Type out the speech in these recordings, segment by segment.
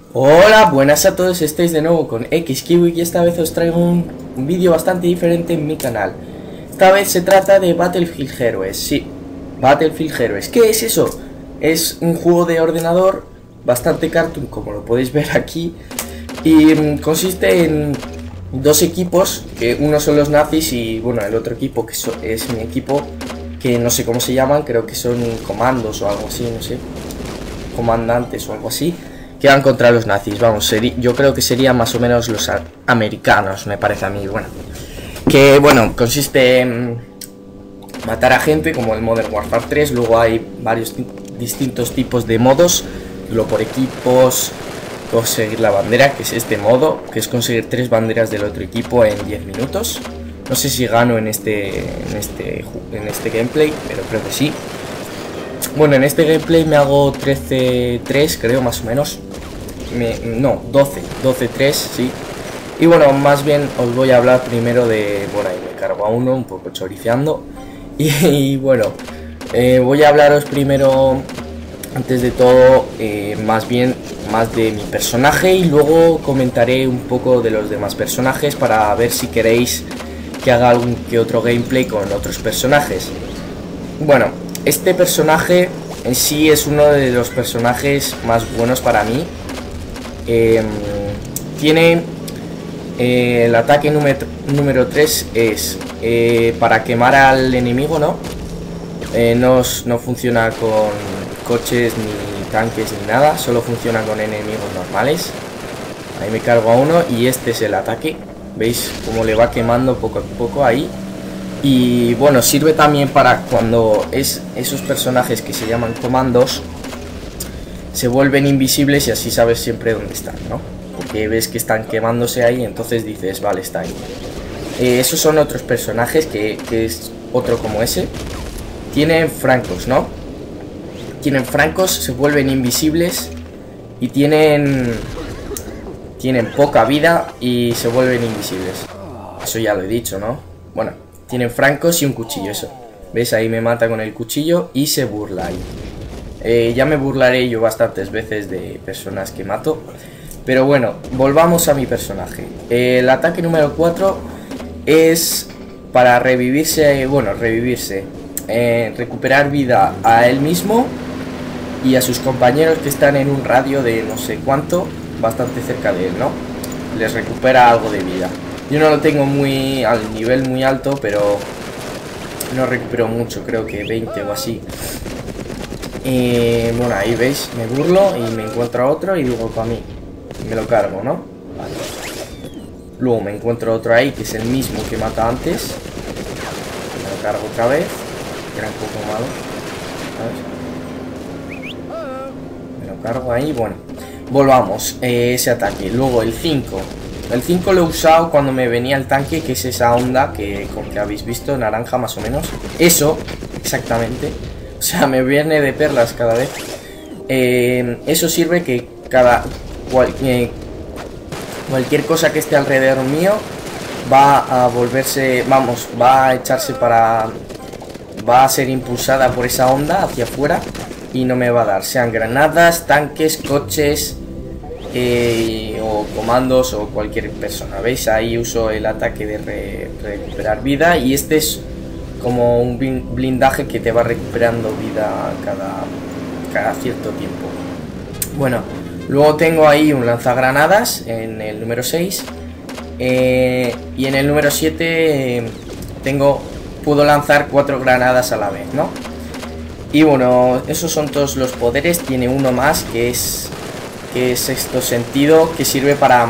Hola, buenas a todos, estáis de nuevo con XKiwi y esta vez os traigo un vídeo bastante diferente en mi canal. Esta vez se trata de Battlefield Heroes, sí, Battlefield Heroes. ¿Qué es eso? Es un juego de ordenador bastante cartoon, como lo podéis ver aquí, y consiste en dos equipos, que uno son los nazis y bueno, el otro equipo que es mi equipo, que no sé cómo se llaman, creo que son comandos o algo así, no sé, comandantes o algo así, que van contra los nazis. Vamos, yo creo que serían más o menos los americanos, me parece a mí. Bueno, que bueno, consiste en matar a gente como el Modern Warfare 3. Luego hay varios distintos tipos de modos, lo por equipos, conseguir la bandera, que es este modo, que es conseguir 3 banderas del otro equipo en 10 minutos. No sé si gano en este gameplay, pero creo que sí. Bueno, en este gameplay me hago 13-3, creo, más o menos. No, 12-3, sí. Y bueno, más bien os voy a hablar primero de... Bueno, ahí me cargo a uno, un poco choriceando. Y bueno, voy a hablaros primero, antes de todo, más de mi personaje. Y luego comentaré un poco de los demás personajes para ver si queréis que haga algún que otro gameplay con otros personajes. Bueno, este personaje en sí es uno de los personajes más buenos para mí. Tiene el ataque número 3 es para quemar al enemigo, ¿no? No funciona con coches ni tanques ni nada, solo funciona con enemigos normales. Ahí me cargo a uno y este es el ataque. ¿Veis cómo le va quemando poco a poco ahí? Y bueno, sirve también para cuando esos personajes que se llaman comandos se vuelven invisibles y así sabes siempre dónde están, ¿no? Porque ves que están quemándose ahí, entonces dices, vale, está ahí. Esos son otros personajes que es otro como ese. Tienen francos, ¿no? Tienen francos, se vuelven invisibles y tienen poca vida y se vuelven invisibles. Eso ya lo he dicho, ¿no? Bueno, tienen francos y un cuchillo, eso. ¿Ves? Ahí me mata con el cuchillo y se burla ahí. Ya me burlaré yo bastantes veces de personas que mato. Pero bueno, volvamos a mi personaje. El ataque número 4 es para revivirse, recuperar vida a él mismo y a sus compañeros que están en un radio de no sé cuánto, bastante cerca de él, ¿no? Les recupera algo de vida. Yo no lo tengo al nivel muy alto, pero no recupero mucho, creo que 20 o así. Bueno, ahí veis, me burlo y me encuentro a otro y luego para mí. Me lo cargo, ¿no? Vale. Luego me encuentro otro ahí, que es el mismo que mata antes. Me lo cargo otra vez. Era un poco malo, ¿sabes? Me lo cargo ahí, bueno. Volvamos, ese ataque. Luego el 5. El 5 lo he usado cuando me venía el tanque, que es esa onda que habéis visto, naranja más o menos. Eso, exactamente. O sea, me viene de perlas cada vez. Eso sirve que cualquier cosa que esté alrededor mío va a volverse, va a echarse va a ser impulsada por esa onda hacia afuera y no me va a dar, sean granadas, tanques, coches o comandos o cualquier persona. ¿Veis? Ahí uso el ataque de recuperar vida y este es como un blindaje que te va recuperando vida cada cierto tiempo. Bueno, luego tengo ahí un lanzagranadas en el número 6 y en el número 7 puedo lanzar 4 granadas a la vez, ¿no? Y bueno, esos son todos los poderes. Tiene uno más que es sexto sentido, que sirve para,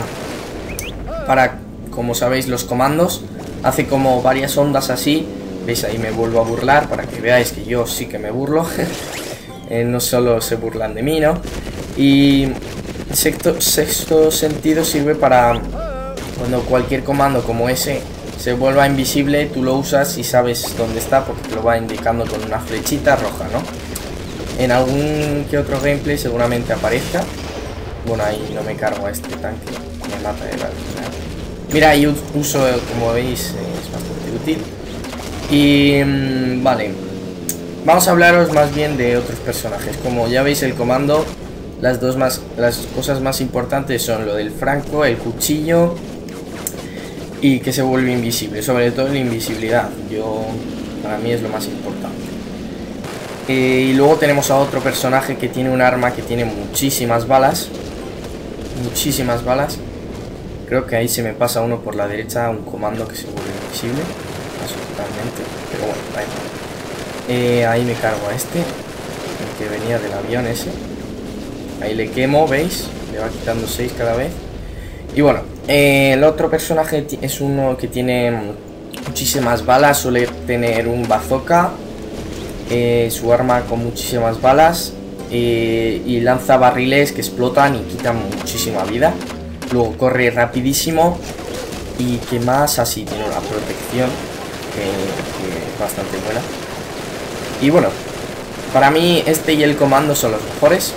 como sabéis, los comandos. Hace como varias ondas así. ¿Veis? Ahí me vuelvo a burlar para que veáis que yo sí que me burlo. No solo se burlan de mí, ¿no? Y sexto sentido sirve para cuando cualquier comando como ese se vuelva invisible, tú lo usas y sabes dónde está porque te lo va indicando con una flechita roja, ¿no? En algún que otro gameplay seguramente aparezca. Bueno, ahí no me cargo a este tanque, me mata de la vida. Mira, ahí uso, como veis, es bastante útil. Y vale, vamos a hablaros más bien de otros personajes. Como ya veis, el comando las cosas más importantes son lo del franco, el cuchillo y que se vuelve invisible, sobre todo la invisibilidad. Para mí es lo más importante. Y luego tenemos a otro personaje que tiene un arma que tiene muchísimas balas. Muchísimas balas. Creo que ahí se me pasa uno por la derecha, un comando que se vuelve invisible. Paso totalmente, pero bueno, da igual. Ahí me cargo a este, el que venía del avión ese. Ahí le quemo, ¿veis? Le va quitando 6 cada vez. Y bueno, el otro personaje es uno que tiene muchísimas balas. Suele tener un bazooka, su arma con muchísimas balas, y lanza barriles que explotan y quitan muchísima vida. Luego corre rapidísimo. Y que más, así tiene una protección que es bastante buena. Y bueno, para mí este y el comando son los mejores.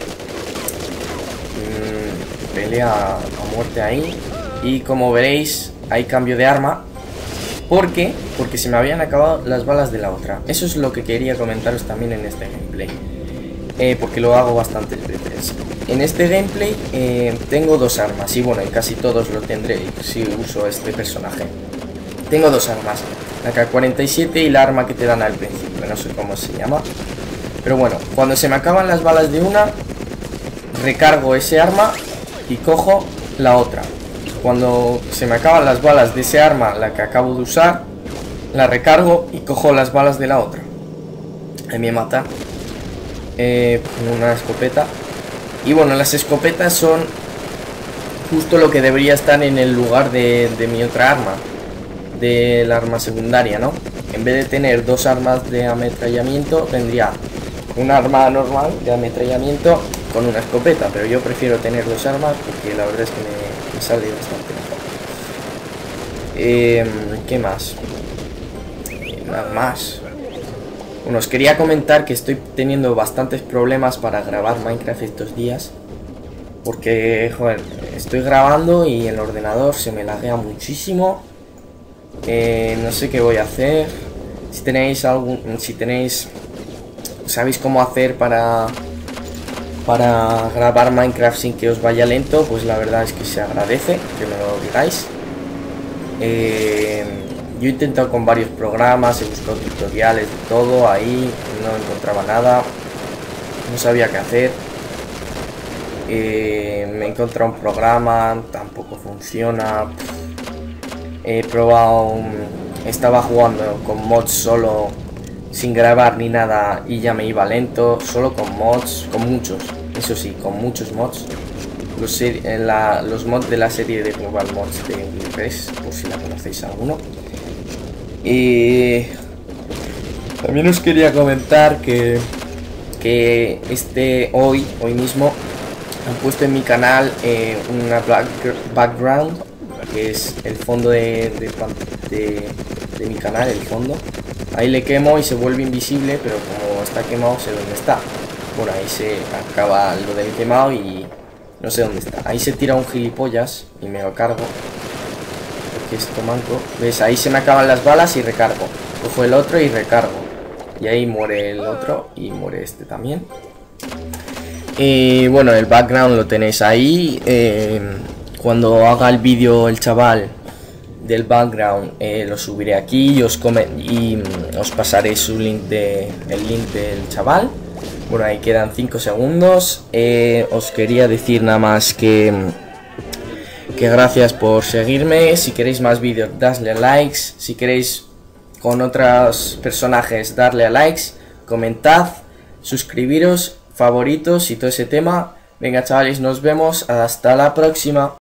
Pelea a muerte ahí. Y como veréis, hay cambio de arma. ¿Por qué? Porque se me habían acabado las balas de la otra. Eso es lo que quería comentaros también en este gameplay, porque lo hago bastante veces. En este gameplay tengo dos armas. Y bueno, en casi todos lo tendré si uso este personaje. Tengo dos armas, la K-47 y la arma que te dan al principio, no sé cómo se llama. Pero bueno, cuando se me acaban las balas de una, recargo ese arma y cojo la otra. Cuando se me acaban las balas de ese arma, la que acabo de usar, la recargo y cojo las balas de la otra. Ahí me mata una escopeta. Y bueno, las escopetas son justo lo que debería estar en el lugar de mi otra arma, del arma secundaria, ¿no? En vez de tener dos armas de ametrallamiento, tendría un arma normal de ametrallamiento con una escopeta, pero yo prefiero tener dos armas porque la verdad es que me sale bastante mejor. ¿Qué más? Nada más. Bueno, os quería comentar que estoy teniendo bastantes problemas para grabar Minecraft estos días, porque, joder, estoy grabando y el ordenador se me laguea muchísimo. No sé qué voy a hacer. Si sabéis cómo hacer para grabar Minecraft sin que os vaya lento, pues la verdad es que se agradece que me lo digáis. Yo he intentado con varios programas, he buscado tutoriales de todo, ahí no encontraba nada, no sabía qué hacer. Me he encontrado un programa, tampoco funciona. He probado estaba jugando con mods solo, sin grabar ni nada, y ya me iba lento, solo con mods, con muchos, eso sí, con muchos mods. Los mods de la serie de Global Mods de WordPress, por si la conocéis alguno. Y también os quería comentar que hoy mismo han puesto en mi canal una background, que es el fondo de mi canal, el fondo. Ahí le quemo y se vuelve invisible, pero como está quemado sé dónde está. Bueno, ahí se acaba lo del quemado y no sé dónde está. Ahí se tira un gilipollas y me lo cargo, porque esto manco. ¿Ves? Ahí se me acaban las balas y recargo. Cojo el otro y recargo. Y ahí muere el otro y muere este también. Y bueno, el background lo tenéis ahí. Cuando haga el vídeo el chaval del background, lo subiré aquí y os pasaré el link del chaval. Bueno, ahí quedan 5 segundos. Os quería decir nada más que gracias por seguirme. Si queréis más vídeos, dadle a likes. Si queréis con otros personajes, darle a likes. Comentad, suscribiros, favoritos y todo ese tema. Venga, chavales, nos vemos. Hasta la próxima.